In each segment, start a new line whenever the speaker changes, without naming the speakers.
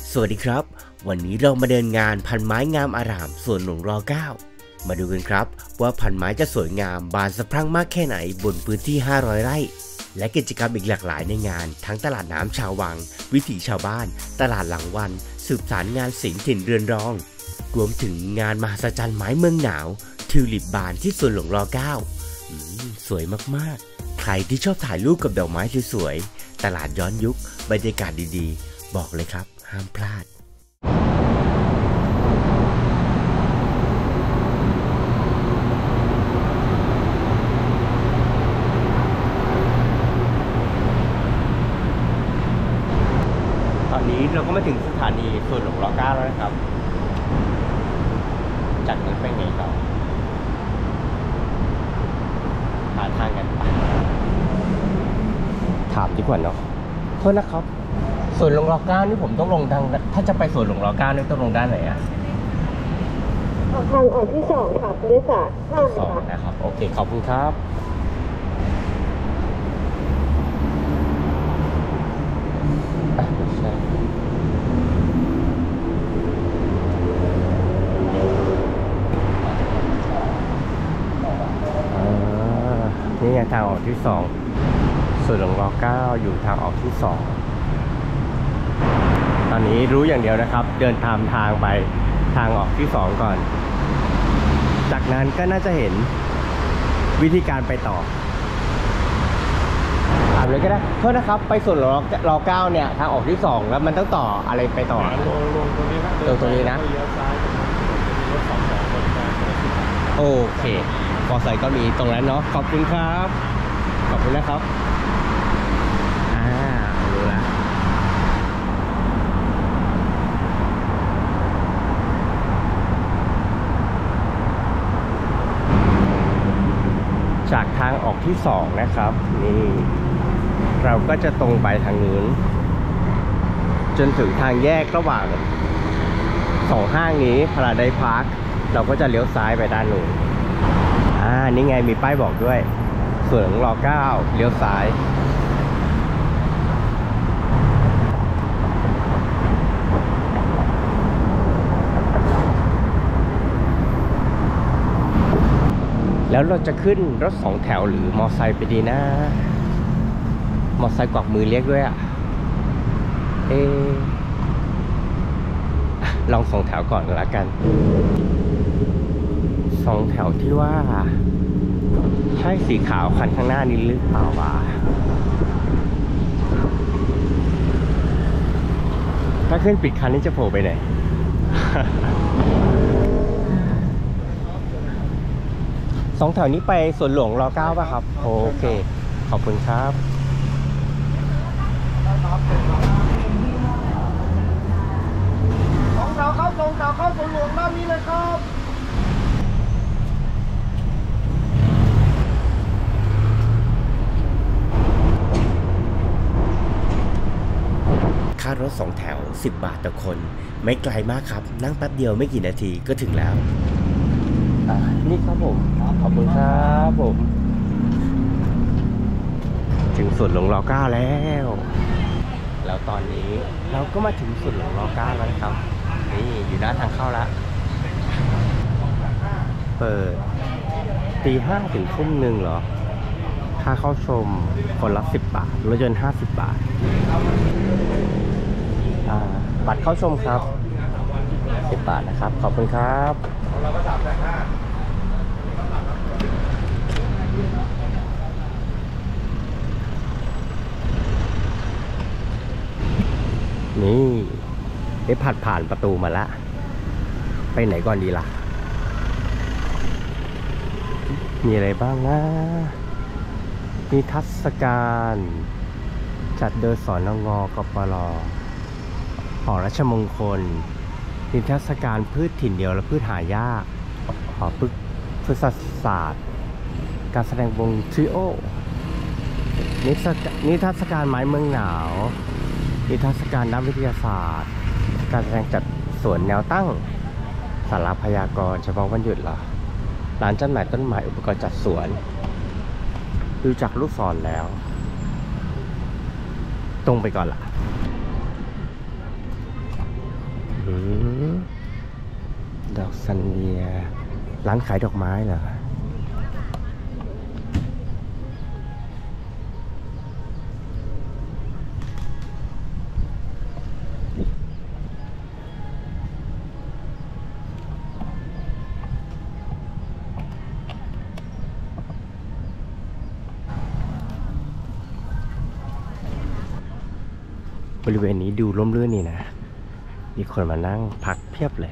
สวัสดีครับวันนี้เรามาเดินงานพันไม้งามอารามสวนหลวงร9มาดูกันครับว่าพันไม้จะสวยงามบานสะพรั่งมากแค่ไหนบนพื้นที่500ไร่และกิจกรรมอีกหลากหลายในงานทั้งตลาดน้ำชาววังวิถีชาวบ้านตลาดหลังวันสืบสารงานศิลป์ถิ่นเรือนรองรวมถึงงานมหัศจรรย์ไม้เมืองหนาวทิวลิปบานที่สวนหลวง9สวยมากๆใครที่ชอบถ่ายรูปกับดอกไม้สวยๆตลาดย้อนยุคบรรยากาศดีๆบอกเลยครับห้ามพลาดตอนนี้เราก็มาถึงสถานีสวนหลวง9แล้วนะครับจากนั้นไปไงต่อหาทางกันไปถามดีกว่าเนาะโทษนะครับสวนหลวง9นี่ผมต้องลงทางถ้าจะไปสวนหลวง9นี่ต้องลงด้านไหนอะ
ทางออกที่2ค่ะผู้โดยสาร
2นะครับโอเคขอบคุณครับนี่ไงทางออกที่2สวนหลวง9อยู่ทางออกที่2ตอนนี้รู้อย่างเดียวนะครับเดินตามทางไปทางออกที่2ก่อนจากนั้นก็น่าจะเห็นวิธีการไปต่อถามเลยก็ได้โทษนะครับไปสวนหลวง9เนี่ยทางออกที่2แล้วมันต้องต่ออะไรไปต่อ
ลงตรงนี้นะ
ตรงนี้นะโอเคมอไซค์ก็มีตรงนั้นเนาะขอบคุณครับขอบคุณนะครับรู้แล้วจากทางออกที่2นะครับนี่เราก็จะตรงไปทางนู้นจนถึงทางแยกระหว่าง2ห้างนี้พาราไดซ์พาร์คเราก็จะเลี้ยวซ้ายไปด้านนู้นนี่ไงมีป้ายบอกด้วยสวนหลวง9เลี้ยวซ้ายแล้วเราจะขึ้นรถ2แถวหรือมอไซค์ไปดีนะมอไซค์กวักมือเรียกด้วยลอง2แถวก่อนแล้วกัน2แถวที่ว่าใช่สีขาวคันข้างหน้านี้หรือเปล่าวะถ้าขึ้นปิดคันนี้จะโผล่ไปไหน 2แถวนี้ไปสวนหลวง9ป่ะครับโอเคขอบคุณครับ
2แถวเข้าสวนหลวงด้านนี้เลยครับ
ค่ารถ2แถว10 บาทต่อคนไม่ไกลมากครับนั่งแป๊บเดียวไม่กี่นาทีก็ถึงแล้วนี่ครับผมขอบคุณครับผมถึงสวนหลวง9แล้วตอนนี้เราก็มาถึงสวนหลวง9แล้วนะครับนี่อยู่หน้าทางเข้าแล้วเปิดตี 5 ถึง 1 เหรอค่าเข้าชมคนละ10 บาทรถยนต์50 บาทบัตรเข้าชมครับ10 บาทนะครับขอบคุณครับนี่ได้ผ่านประตูมาแล้วไปไหนก่อนดีล่ะมีอะไรบ้างนะนิทรรศการจัดโดยสนง.กปร.หอรัชมงคลนิทรรศการพืชถิ่นเดียวและพืชหายากหอพฤกษศาสตร์การแสดงวงทริโอนิทรรศการไม้เมืองหนาวนิทรรศการนักวิทยาศาสตร์การแสดงจัดสวนแนวตั้งศาลาพยากรณ์เฉพาะวันหยุดเหรอร้านจำหน่ายต้นไม้อุปกรณ์จัดสวนดูจากลูกศรแล้วตรงไปก่อนล่ะดอกซันเวียร้านขายดอกไม้เหรอบริเวณนี้ดูร่มรื่นนี่นะ มีคนมานั่งพักเพียบเลย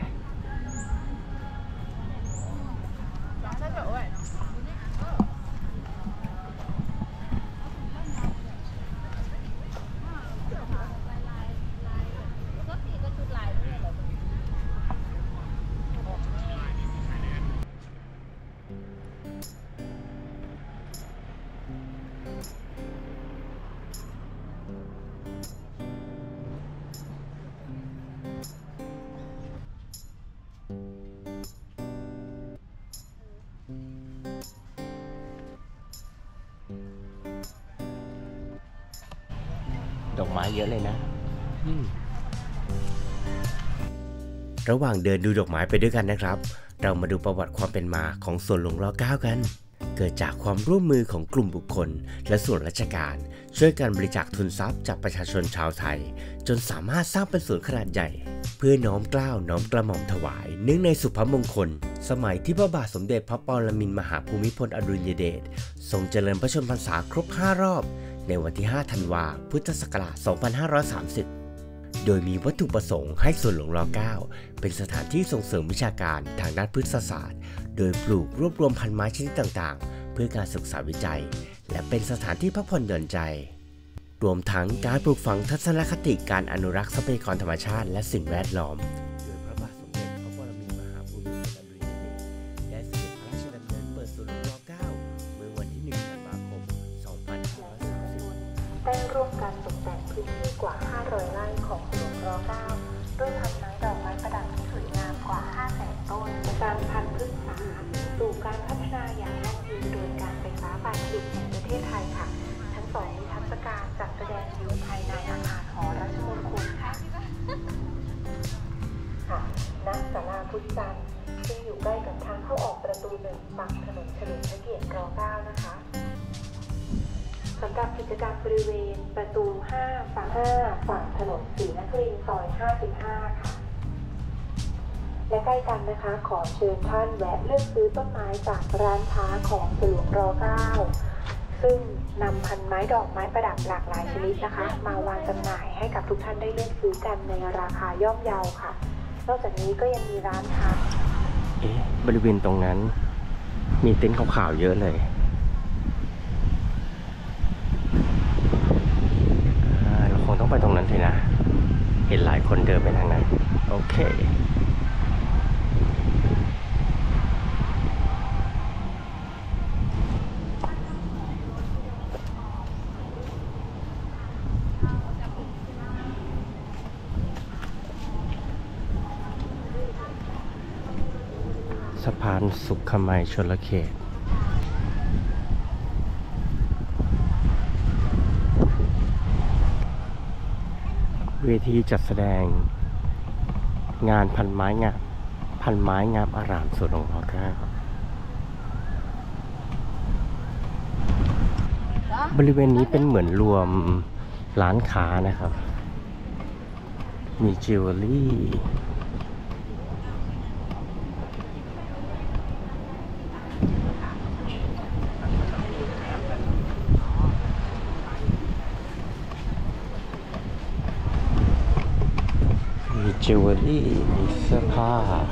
ดอกไม้เยอะเลยนะระหว่างเดินดูดอกไม้ไปด้วยกันนะครับ เรามาดูประวัติความเป็นมาของสวนหลวงร.9 กัน เกิดจากความร่วมมือของกลุ่มบุคคลและส่วนราชการช่วยกันบริจาคทุนทรัพย์จากประชาชนชาวไทยจนสามารถสร้างเป็นสวนขนาดใหญ่เพื่อน้อมเกล้าน้อมกระหม่อมถวายเนื่องในสุภมงคลสมัยที่พระบาทสมเด็จพระปรมินทรมหาภูมิพลอดุลยเดชทรงเจริญพระชนมพรรษาครบ5รอบในวันที่ 5 ธันวาคม พุทธศักราช 2530 โดยมีวัตถุประสงค์ให้สวนหลวงร.9 เป็นสถานที่ส่งเสริมวิชาการทางด้านพฤกษศาสตร์โดยปลูกรวบรวมพันธุ์ไม้ชนิดต่างๆเพื่อการศึกษาวิจัยและเป็นสถานที่พักผ่อนหย่อนใจรวมทั้งการปลูกฝังทัศนคติการอนุรักษ์ทรัพยากรธรรมชาติและสิ่งแวดล้อมโดยพระบาทสมเด็จพระปรมินทรมหาภูมิพลอดุลยเดชได้เสด็จพระราชดำเนินเปิดสวนหลวงร.9 เมื่อวันที่ 1 ธันวาคม 2530
ได้ร่วมกันตกแต่งพื้นที่กว่า 500 ไร่ของสวนหลวงร.9 ด้วยพันไม้ดอกไม้ประดับที่สวยงามกว่า 500,000 ต้นการพันธุ์พืชสาสู่การพัฒนาอย่างยั่งยืนโดยการไฟฟ้าฝ่ายผลิตแห่งประเทศไทยค่ะทั้งสองนิทรรศการจัดแสดงอยู่ภายในอาคารหอราชมงคลค่ะณศาลาพุทธจันทร์ซึ่งอยู่ใกล้กับทางเข้าออกประตู 1 ฝั่งถนนเฉลิมพระเกียรติร.9 นะคะสำหรับกิจกรรมบริเวณประตู 5 ฝั่งถนนศรีนครินทร์ซอย 55 ค่ะและใกล้กันนะคะขอเชิญท่านแวะเลือกซื้อต้นไม้จากร้านค้าของสวนหลวงร.9 ซึ่งนำพันไม้ดอกไม้ประดับหลากหลายชนิดนะคะมาวางจำหน่ายให้กับทุกท่านได้เลือกซื้อกันในราคาย่อมเยาค่ะนอกจากนี้ก็ยังมีร้านค้า
บริเวณตรงนั้นมีเต็นท์ขาวๆเยอะเลยเราคงต้องไปตรงนั้นสินะเห็นหลายคนเดินไปทางนั้นโอเคสะพานสุขมัยชลเขตเวทีจัดแสดงงานพันไม้งามอารามสวนหลวงร.9 บริเวณนี้เป็นเหมือนรวมร้านค้านะครับมีจิวเวลรี่จิวเวลรี่มีเสื้อผ้า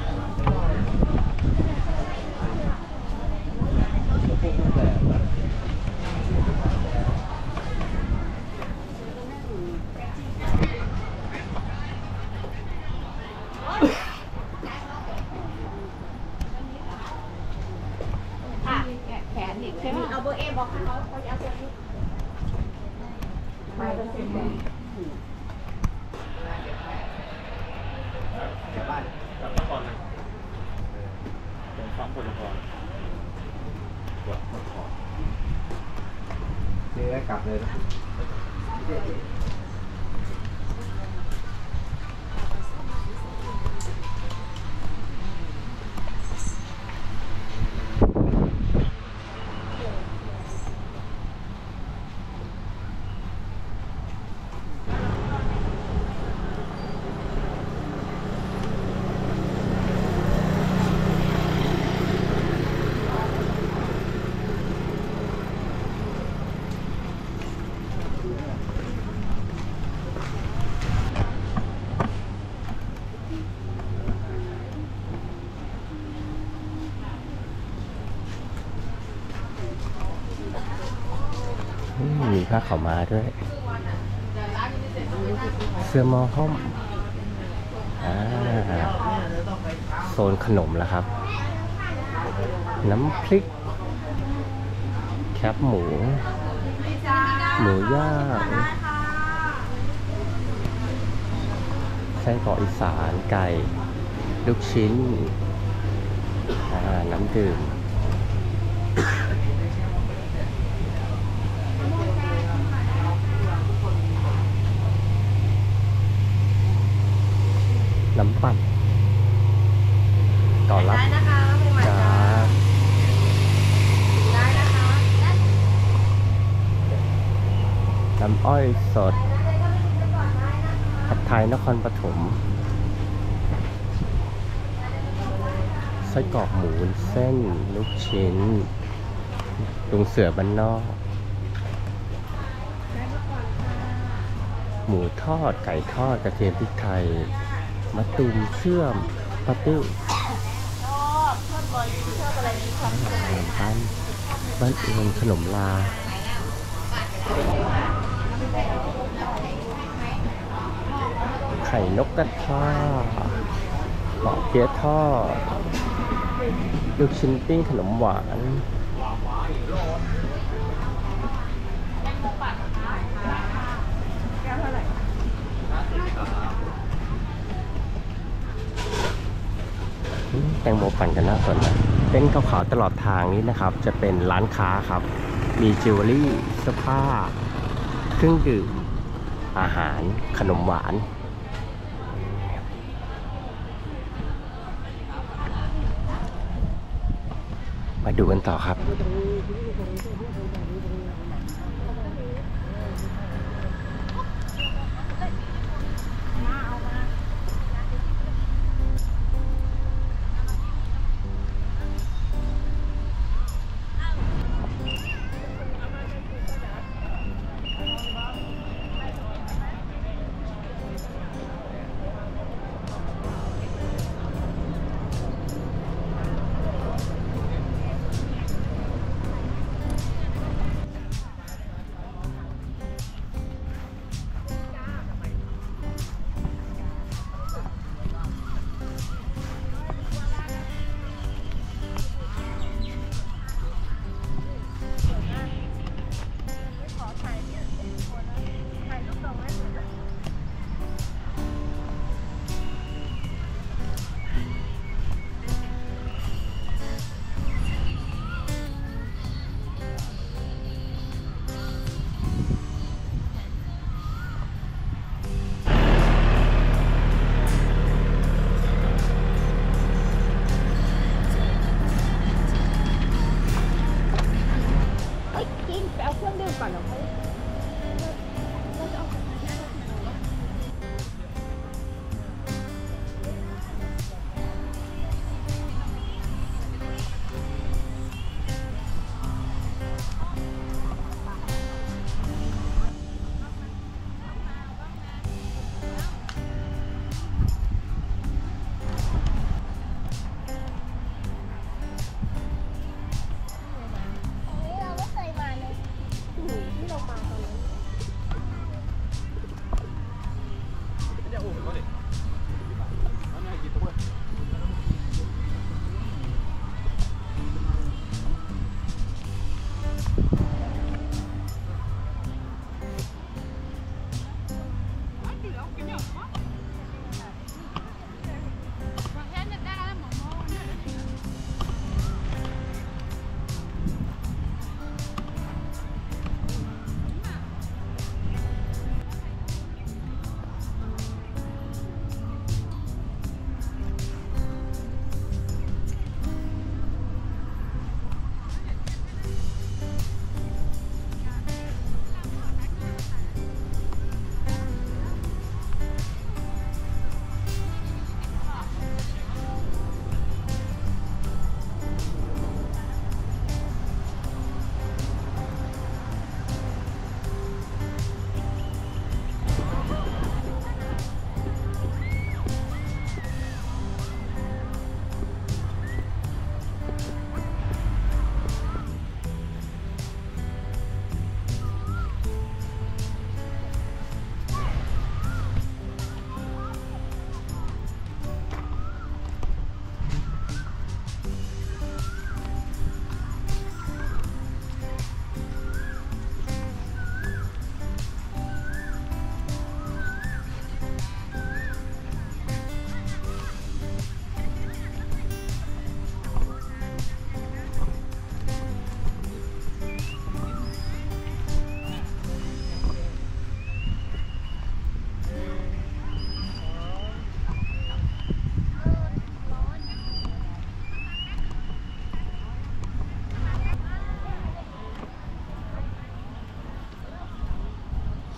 แขนอีกใช่ไหมเอาเบอร์เอบอกเขาจะเอาเบอร์นี้ไม่ก็สิ
บ้านกลับมาก่อนนะเป็นฟังผลก่อนกดขอนี่ได้กลับเลยนะ
ผ้าขาวม้าด้วย เสื้อหม้อห้อมโซนขนมแล้วครับ น้ำพริก แคบหมู หมูย่างไส้กรอกอีสานไก่ ลูกชิ้น น้ำดื่ม น้ำปั่นต่อรับจ้าน้ำอ้อยสดผัดไทยนครปฐมไส้กรอกหมูเส้นลูกชิ้นลุงเสือบ้านนอกหมูทอดไก่ทอดกระเทียมพริกไทยมะตูมเชื่อมปลาติ้วบ้านเอือนขนมลาไข่นกกระทาหล่อเปี๊ยะทอดลูกชิ้นปิ้งขนมหวานแตงโมปั่นกันน่าสนนะเต้นขาวๆตลอดทางนี้นะครับจะเป็นร้านค้าครับมีจิวเวลรี่เสื้อผ้าเครื่องดื่มอาหารขนมหวานมาดูกันต่อครับ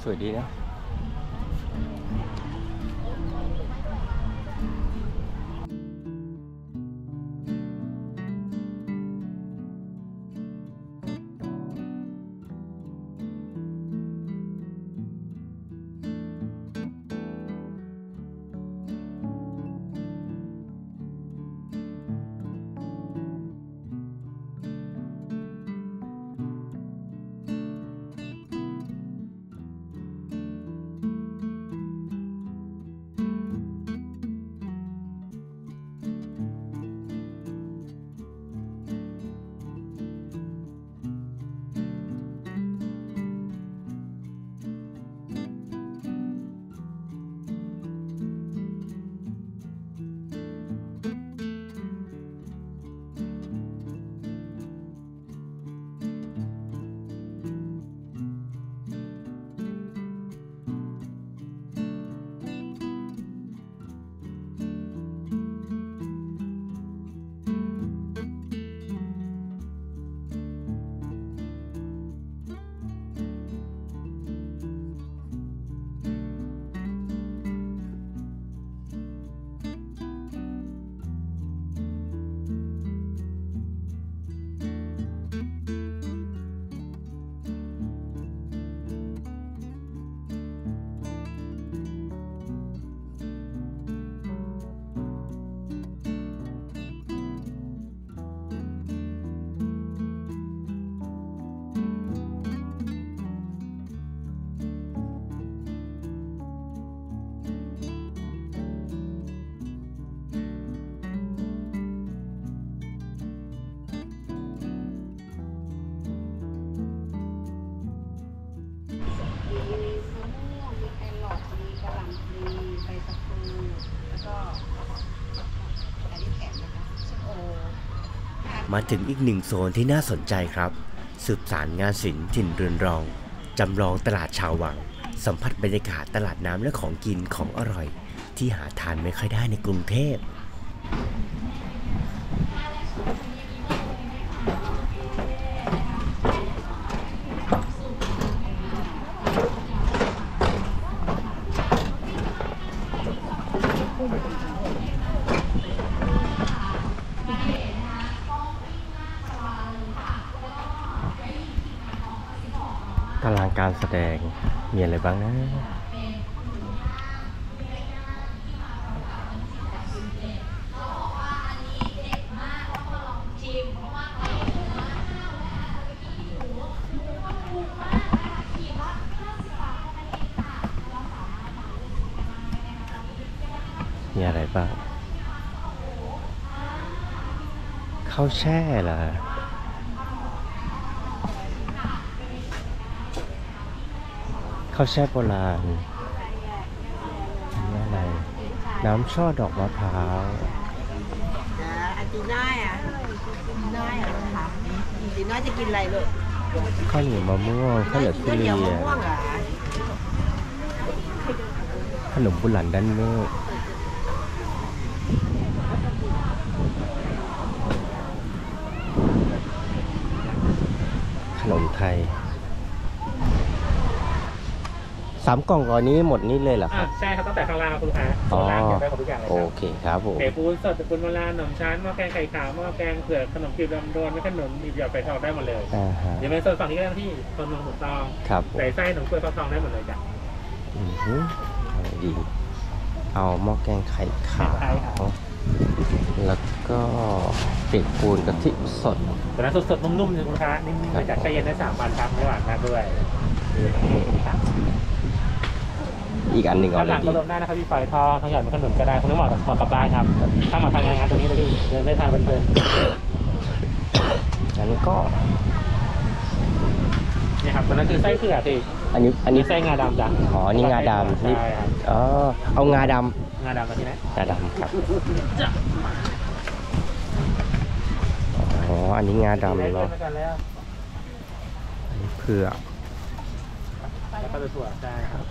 สวยดีนะมาถึงอีกหนึ่งโซนที่น่าสนใจครับสืบสารงานศิลป์ถิ่นเรือนรองจำลองตลาดชาววังสัมผัสบรรยากาศตลาดน้ำและของกินของอร่อยที่หาทานไม่ค่อยได้ในกรุงเทพตารางการแสดงมีอะไรบ้างนะมีอะไรบ้างข้าวแช่เหรอข้าวแช่โบราณนี่อะไรน้ำช่อดอกมะพร้าว
จีน่าอ่ะค่ะจีน่าจะกินอะไรลูก
ข้าวเหนียวมะม่วงข้าวเหนียวทุเรียนขนมบุหลันด้านเมฆขนมไทย3 กล่องร้อยนี้หมดนี้เลยเหรอครับ
ใช่ครับตั้งแต่ข้างล่างคุณลูกค้าข้างล่างเก็บได้หมดทุกอย่างเลยครับ
โอเคครับผม
เก๋ปูนสดปูนโบราณขนมชั้นหม้อแกงไข่ขาวหม้อแกงเผือกขนมจีบลำดวนและขนมอีบหยอดไฟทองได้หมดเลยเดี๋ยวในส่วนฝั่งนี้ก็ได้ที่คนนมหมูตองใส่ไส้ขนมกล้วยฟักทองได้หมดเลยจ้ะ
ดีเอาหม้อแกงไข่ขาวแล้วก็เปียกปูนกะทิสด
แต่นั้นสดๆนุ่มๆเลยคุณลูกค้านิ่มๆมาจากแช่เย็นได้3 วันครับไม่หวานมากด้วย
อีกอันหนึ่ง
เอาเลยดีข้างหลังก็ลงได้นะครับพี่ฝอยทองทางหยอดเป็นขนมก็ได้คุณต้องเหมาะกับบ้านครับถ้ามาทำงานตรงนี้เลยพี่เดินได้ทานเพลิน
ๆงั้นก็
นี่ครับตัวนั้นคือไส้เผือกสิ
อันนี้
ไส้งาดำจ้ะ
อ๋อนี่งาดำนี่เอางาดำ
มาที่ไหน
งาดำครับอ๋ออันนี้งาดำเนาะอันนี้เผือก
แล้วก็ถั่วใช่ครับ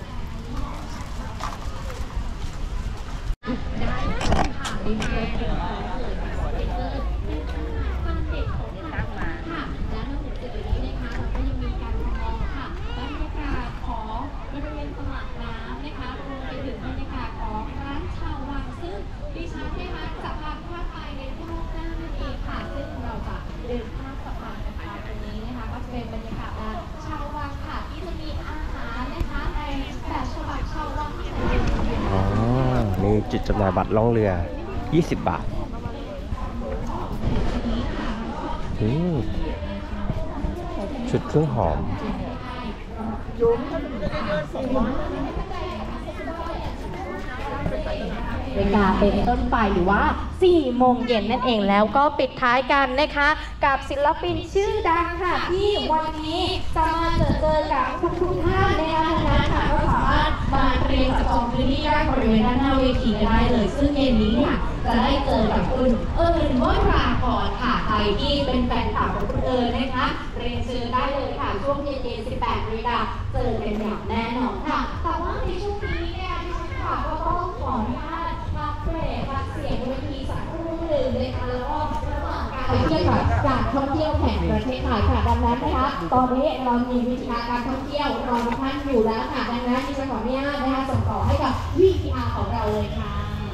บ
จุดจำหน่ายบัตรล่องเรือ20 บาทชุดเครื่องหอม
เวลาเป็นต้นไปหรือว่า4 โมงเย็นนั่นเองแล้วก็ปิดท้ายกันนะคะกับศิลปินชื่อดังค่ะที่วันนี้จะมาเจอกับทุกท่านนะคะดังนั้นค่ะก็สามารถมาเตรียมจับจองพื้นที่ได้บริเวณด้านหน้าเวทีได้เลยซึ่งเย็นนี้ค่ะจะได้เจอกับคุณวราพรค่ะใครที่เป็นแฟนคลับของคุณนะคะเรียนเชิญได้เลยค่ะช่วงเย็นๆ 18 นาฬิกาเจอกันอย่างแน่นอนค่ะแต่ว่าในช่วงนี้เนี่ยค่ะก็ต้องขออนุญาตพักเบรกพักเสียงเวทีสักครู่หนึ่งนะคะแล้วก็ระหว่างการเที่ยวการท่องเที่ยวแห่งประเทศไทยค่ะดังนั้นนะคะตอนนี้เรามีวิธีการท่องเที่ยวรอทุกท่านอยู่แล้วค่ะดังนั้นดิฉันขออนุญาตนะคะส่งต่อให้กับ VTR ของเราเลยค่ะ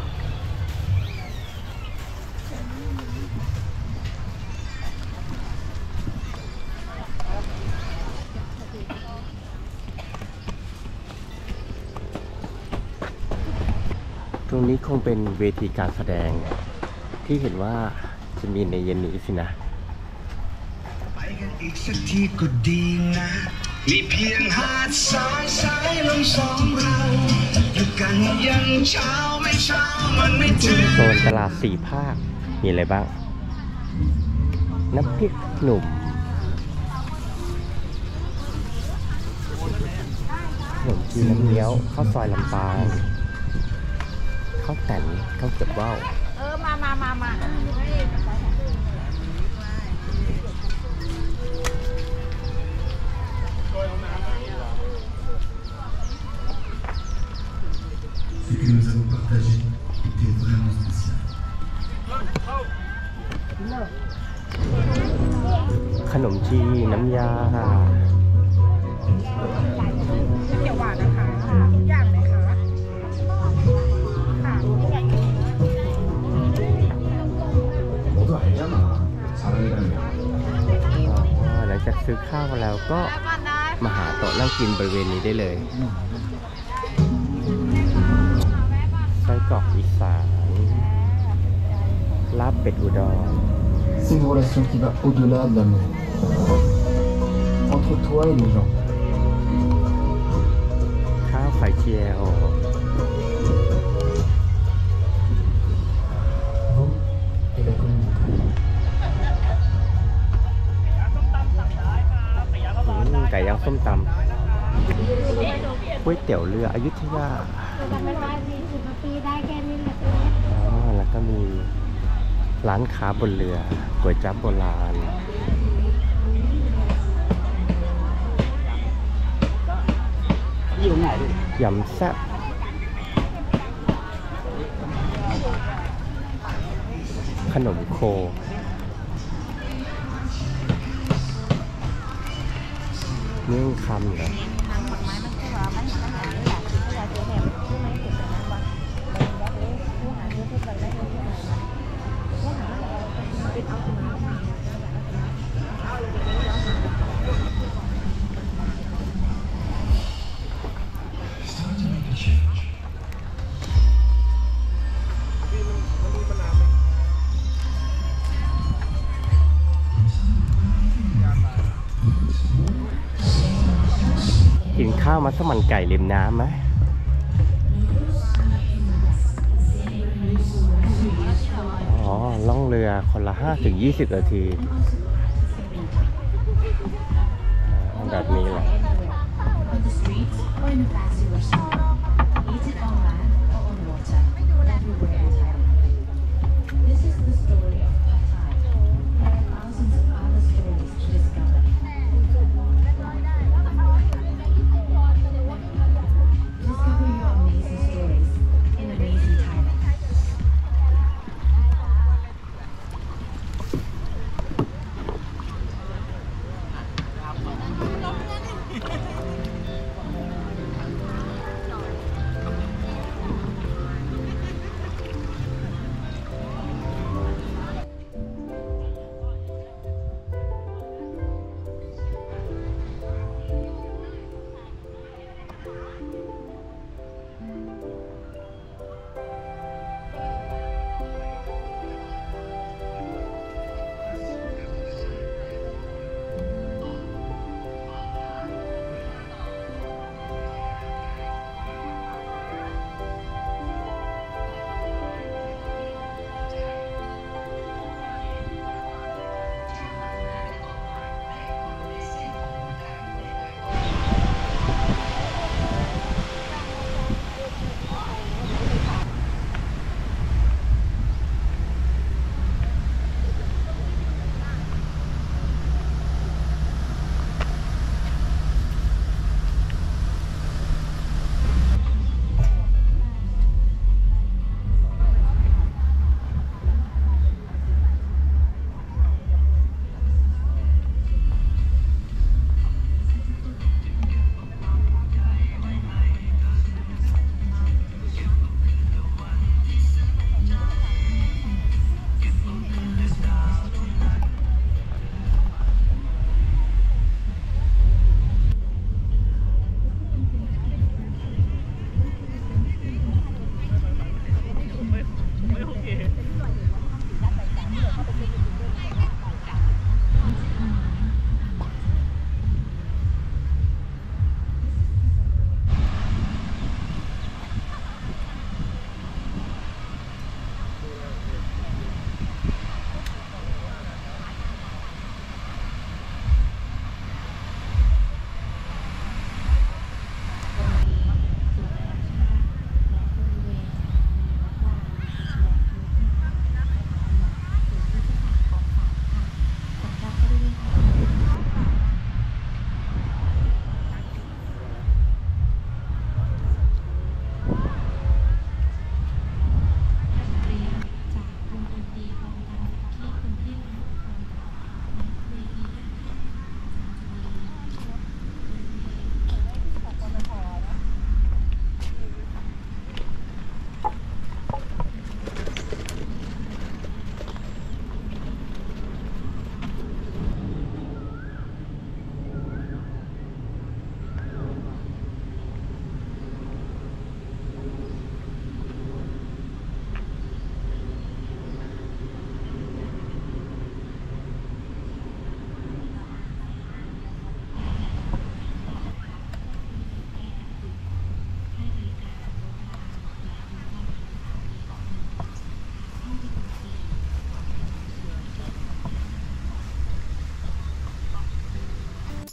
ตรงนี้คงเป็นเวทีการแสดงที่เห็นว่าจะมีในเย็นนี้สินะไปกันอีกสักทีก็ดีนะมีเพียงหาดทรายสายลมสองเราอยู่กันยังเช้าไม่เช้ามันไม่ถึงโซนตลาด4 ภาคมีอะไรบ้างน้ำพริกหนุ่มขนมจีนน้ำเงี้ยวข้าวซอยลำปางข้าวแต่นข้าวเกรี๊ยวว่าวมาขนมจีนน้ำยา
เขียวหวานนะคะทุกอย่างเลยค่ะ
หลังจากซื้อข้าวมาแล้วก็มาหาโต๊ะนั่งกินบริเวณนี้ได้เลยไส้กรอกอีสานลาบเป็ดอุดร
C'est une relation qui va au-delà de l'amour. Entre toi et les gens.
ข้าวไข่เจียว
Vous et la communauté.
ไก่ย่างส้มตำก๋วยเตี๋ยวเรืออยุธยาแล้วก็มีร้านค้าบนเรือก๋วยจั๊บโบราณยำแซ่บขนมโคเนื่องคำเหรอกินข้าวมัสมั่นไก่ริมน้ำไหมอ๋อล่องเรือคนละ 5-20 นาทีแบบนี้แหละ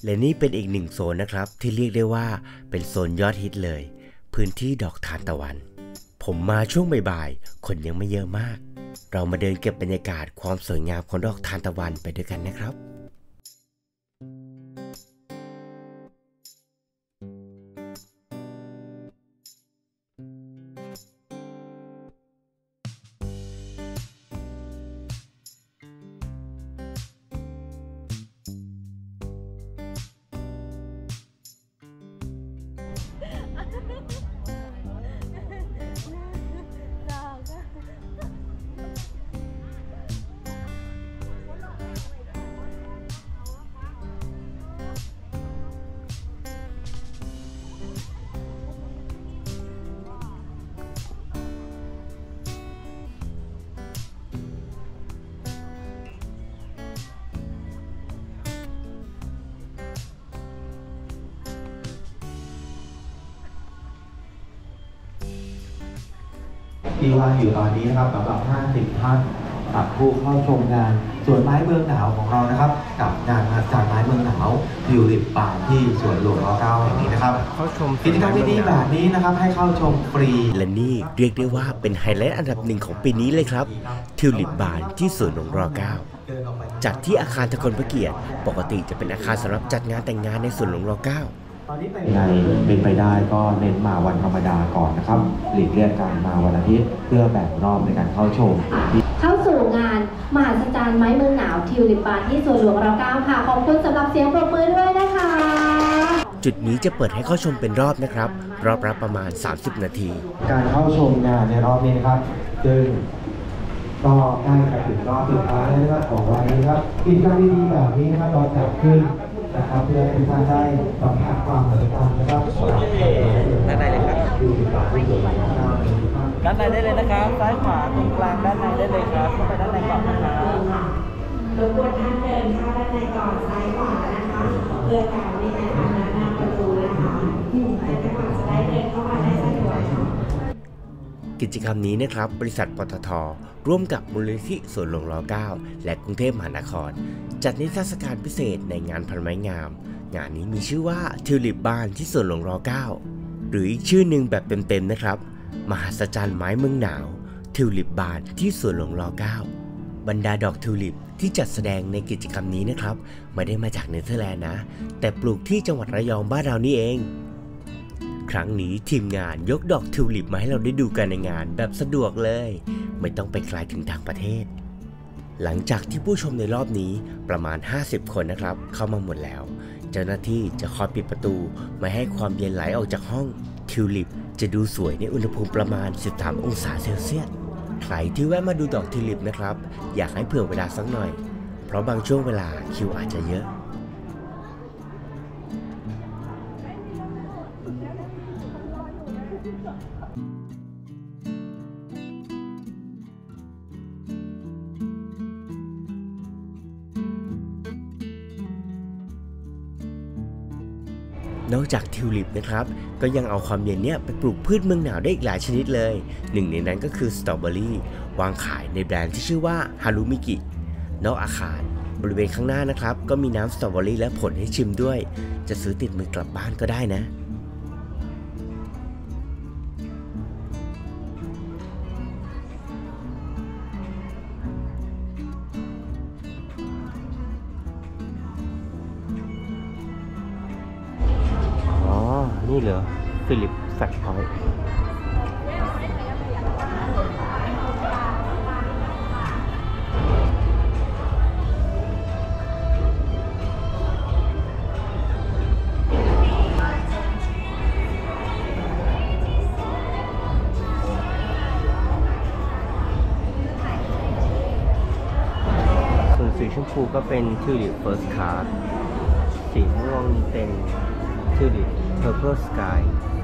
และนี่เป็นอีกหนึ่งโซนนะครับที่เรียกได้ว่าเป็นโซนยอดฮิตเลยพื้นที่ดอกทานตะวันผมมาช่วงบ่ายๆคนยังไม่เยอะมากเรามาเดินเก็บบรรยากาศความสวยงามของดอกทานตะวันไปด้วยกันนะครับ
ที่ว่างอยู่ตอนนี้นะครับสำหรับ50 ท่านกับผู้เข้าชมงานสวนไม้เมืองหนาวของเรานะครับกับงานมหัศจรรย์ไม้เมืองหนาวทิวลิปบานที่สวนหลวงร.9 แห่งนี้นะครับเข้าชมกิจกรรมดีๆแบบนี้นะครับให้เข้าชมฟรี
และนี่เรียกได้ว่าเป็นไฮไลท์อันดับหนึ่งของปีนี้เลยครับทิวลิปบานที่สวนหลวงร.9 จัดที่อาคารทกลพระเกียรติปกติจะเป็นอาคารสำหรับจัดงานแต่งงานในสวนหลวงร.9
ในเป็นไปได้ก็เน้นมาวันธรรมดาก่อนนะครับหลีกเลี่ยงการมาวันอาทิตย์เพื่อแบ่งรอบในการเข้าชม
เข้าสู่งานมหัศจรรย์ไม้เมืองหนาวทิวลิปบานที่สวนหลวงร.9 ค่ะขอบคุณสำหรับเสียงปรบมือด้วยนะคะ
จุดนี้จะเปิดให้เข้าชมเป็นรอบนะครับรอบละประมาณ30 นาที
การเข้าชมงานในรอบนี้นะครับซึ่งก็ใกล้จะถึงรอบสุดท้ายแล้วนะครับของวันนี้ครับกิจกรรมดีๆแบบนี้นะครับเราจัดขึ้นนะครับเพื่อให้ท่านได้สัมผัสความสนุกสนานนะครับ
ด้านในเลยครับด้านในได้เลยนะครับซ้ายขวาตรงกลางด้านในได้เลยครับเข้าไปด้านในก่อนนะครับ
รบกวนท่านเดินเข้าด้านในก่อนซ้ายขวานะคะเพื่อการในการทำงานหน้าประตูนะคะและจังหวะจะได้เดินเข้ามาได้สะดวกค่ะ
กิจกรรมนี้นะครับบริษัทปตท.ร่วมกับมูลนิธิสวนหลวงร.9 และกรุงเทพมหานครจัดนิทรรศการพิเศษในงานพันไม้งามงานนี้มีชื่อว่าทิวลิปบานที่สวนหลวงร.9 หรืออีกชื่อหนึ่งแบบเต็มๆนะครับมหัศจรรย์ไม้เมืองหนาวทิวลิปบานที่สวนหลวงร.9 บรรดาดอกทิวลิปที่จัดแสดงในกิจกรรมนี้นะครับไม่ได้มาจากเนเธอร์แลนด์นะแต่ปลูกที่จังหวัดระยองบ้านเรานี่เองครั้งนี้ทีมงานยกดอกทิวลิปมาให้เราได้ดูกันในงานแบบสะดวกเลยไม่ต้องไปไกลถึงต่างประเทศหลังจากที่ผู้ชมในรอบนี้ประมาณ50 คนนะครับเข้ามาหมดแล้วเจ้าหน้าที่จะคอยปิดประตูไม่ให้ความเย็นไหลออกจากห้องทิวลิปจะดูสวยในอุณหภูมิประมาณ13 องศาเซลเซียสใครที่แวะมาดูดอกทิวลิปนะครับอยากให้เผื่อเวลาสักหน่อยเพราะบางช่วงเวลาคิวอาจจะเยอะนอกจากทิวลิปนะครับก็ยังเอาความเย็นเนี้ยไปปลูกพืชเมืองหนาวได้อีกหลายชนิดเลยหนึ่งในนั้นก็คือสตรอเบอรี่วางขายในแบรนด์ที่ชื่อว่าฮารุมิกินอกอาคารบริเวณข้างหน้านะครับก็มีน้ำสตรอเบอรี่และผลให้ชิมด้วยจะซื้อติดมือกลับบ้านก็ได้นะนี่เหรอฟิลิปแฟคพอยต์ส่วนสีชมพูก็เป็นทิวลิปเฟิร์สคลาสสีม่วงเป็นทิวลิปPurple Sky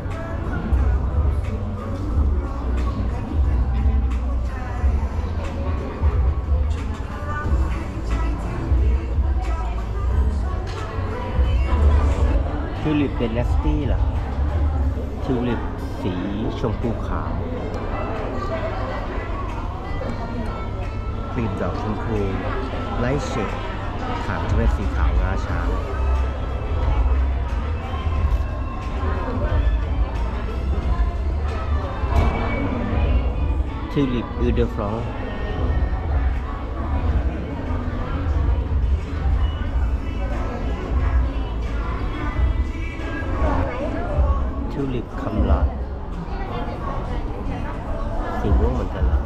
ทิวลิปเป็นเนสตี้เหรอทิวลิปสีชมพูขาวกลีบดอกชมพูไลท์เชดขางจะเป็นสีขาวงาช้าง Tulip Eau de France Tulip คำลาดสีม่วงเหมือนกันเหรอ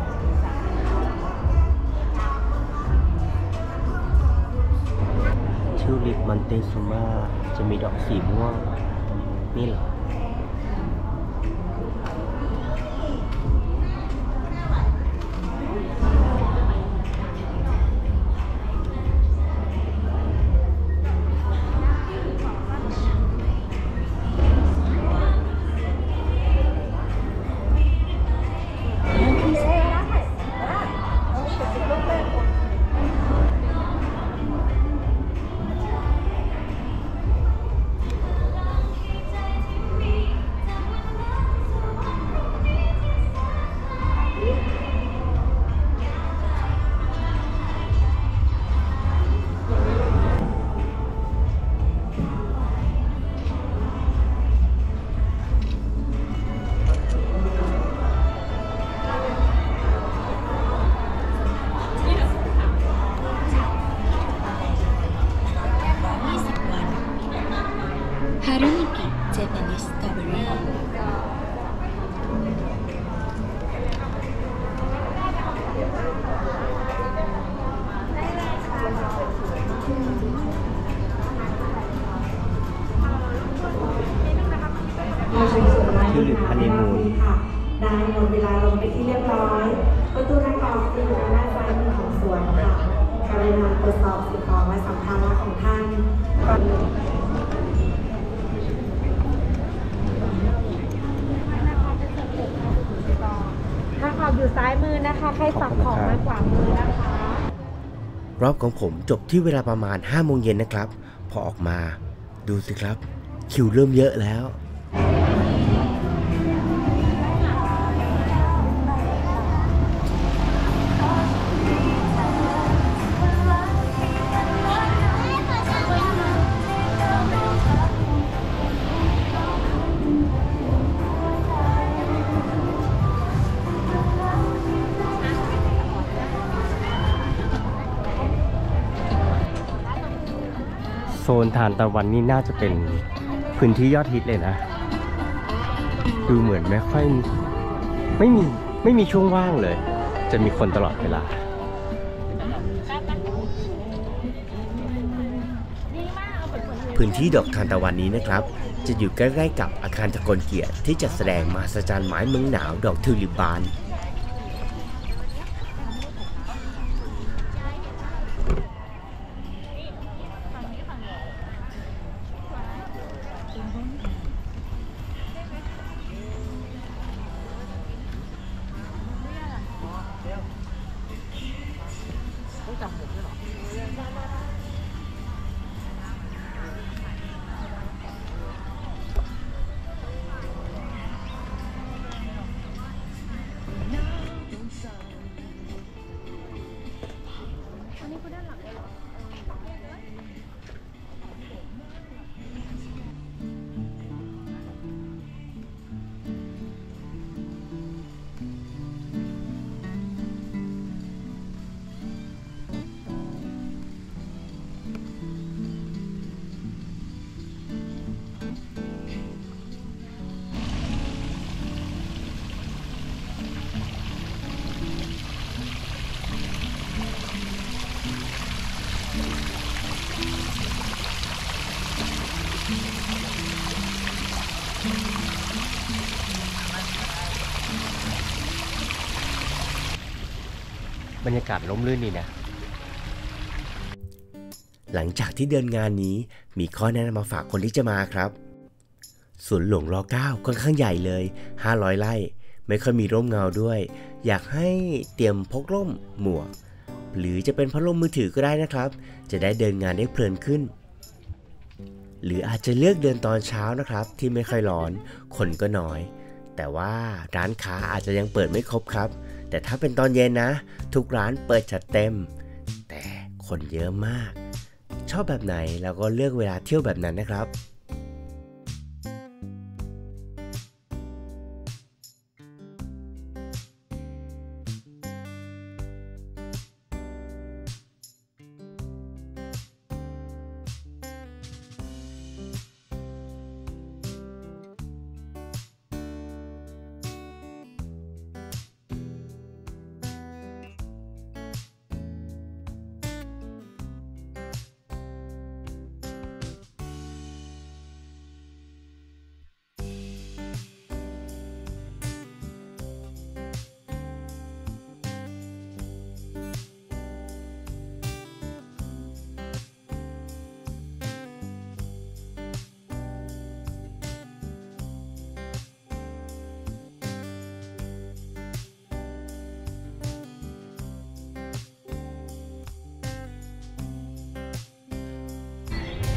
Tulip Montezuma จะมีดอกสีม่วงนี่เหรอทิวลิปฮันนีมูนได้หมดเวลาลงไปที่เรียบร้อยประตูทางออกจะอยู่ด้านซ้ายมือของสวนค่ะกรุณาตรวจสอบสิ่งของและสัมภาระของท่านก่อนทางออกอยู่ซ้ายมือนะคะใครสั่งของมากกว่ามือนะคะรอบของผมจบที่เวลาประมาณ 5 โมงเย็นนะครับพอออกมาดูสิครับคิวเริ่มเยอะแล้วโซนทานตะวันนี่น่าจะเป็นพื้นที่ยอดฮิตเลยนะดูเหมือนไม่มีช่วงว่างเลยจะมีคนตลอดเวลาพื้นที่ดอกทานตะวันนี้นะครับจะอยู่ใกล้ๆกับอาคารตะโกนเกียรติที่จัดแสดงมหัศจรรย์ไม้เมืองหนาวดอกทิวลิปบานบรรยากาศร่มรื่นดีนะหลังจากที่เดินงานนี้มีข้อแนะนำมาฝากคนที่จะมาครับสวนหลวงร.9 ค่อนข้างใหญ่เลย500 ไร่ไม่ค่อยมีร่มเงาด้วยอยากให้เตรียมพกร่มหมวกหรือจะเป็นพัดลมมือถือก็ได้นะครับจะได้เดินงานได้เพลินขึ้นหรืออาจจะเลือกเดินตอนเช้านะครับที่ไม่ค่อยร้อนคนก็น้อยแต่ว่าร้านค้าอาจจะยังเปิดไม่ครบครับแต่ถ้าเป็นตอนเย็นนะทุกร้านเปิดจัดเต็มแต่คนเยอะมากชอบแบบไหนเราก็เลือกเวลาเที่ยวแบบนั้นนะครับ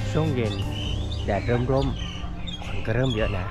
ช่วงเย็นแดดเริ่มร่มคนก็เริ่มเยอะนะ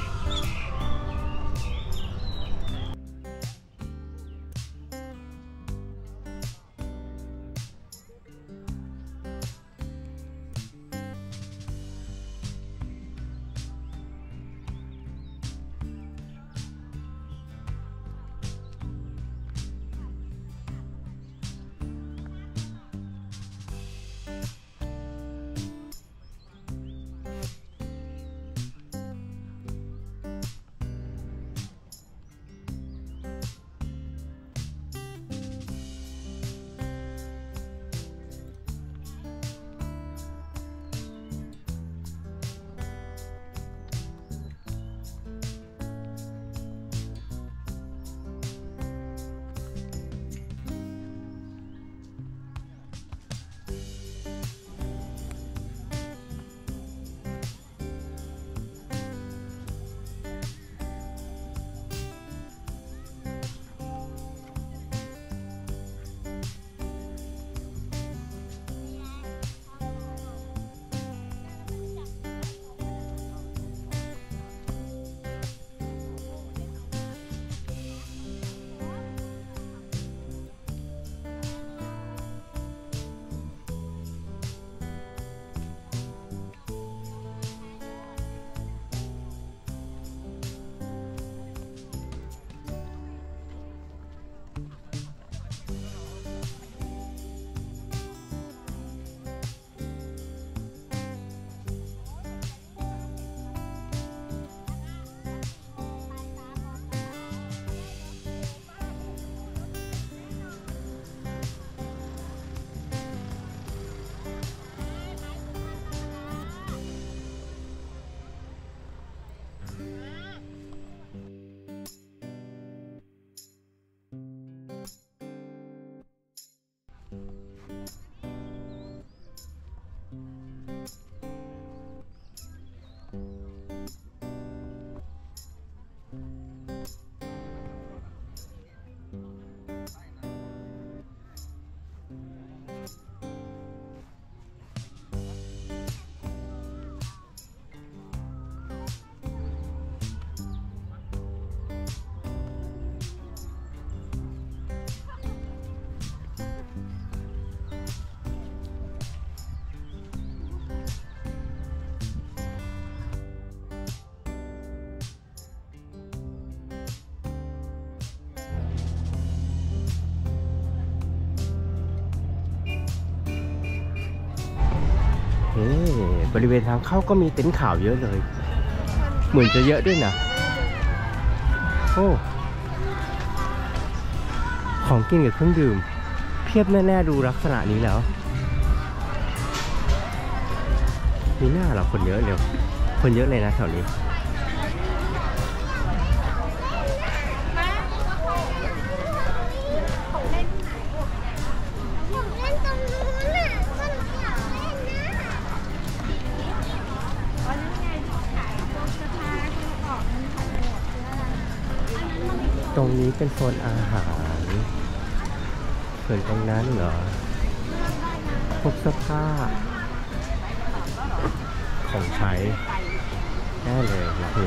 บริเวณทางเข้าก็มีเต็นท์ข่าวเยอะเลยเหมือนจะเยอะด้วยนะโอ้ของกินกับเครื่องดื่มเพียบแน่ๆดูลักษณะนี้แล้วมีหน้าเหรอคนเยอะเร็วคนเยอะเลยนะแถวนี้ตรงนี้เป็นโซนอาหารส่วนตรงนั้นเหรอพวกเสื้อผ้าของใช้แน่เลยนะคือ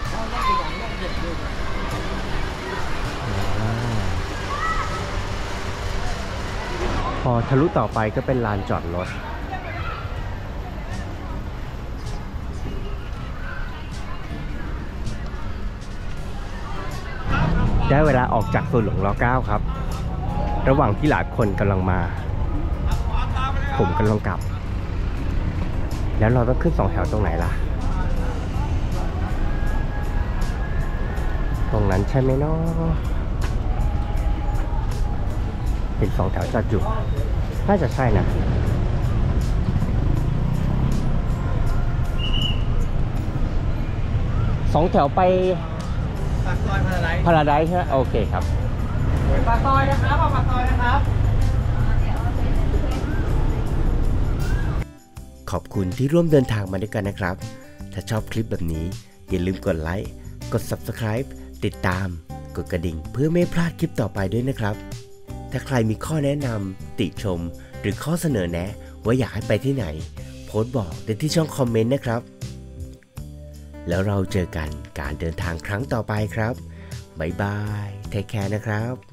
พอทะลุต่อไปก็เป็นลานจอดรถได้เวลาออกจากสวนหลวงร.9 ครับระหว่างที่หลายคนกำลังมาผมกำลังกลับแล้วเราต้องขึ้น2 แถวตรงไหนล่ะตรงนั้นใช่ไหมเนาะเป็น2 แถวจอดอยู่น่าจะใช่นะ2 แถวไปปากซอยพาราไดซ์ใช่ไหมโอเคครับปากซอยนะครับปากซอยนะครับขอบคุณที่ร่วมเดินทางมาด้วยกันนะครับถ้าชอบคลิปแบบนี้อย่าลืมกดไลค์กด Subscribe ติดตามกดกระดิ่งเพื่อไม่พลาดคลิปต่อไปด้วยนะครับถ้าใครมีข้อแนะนำติชมหรือข้อเสนอแนะว่าอยากให้ไปที่ไหนโพสต์บอกได้ที่ช่องคอมเมนต์นะครับแล้วเราเจอกันการเดินทางครั้งต่อไปครับบ๊ายบายเทคแคร์นะครับ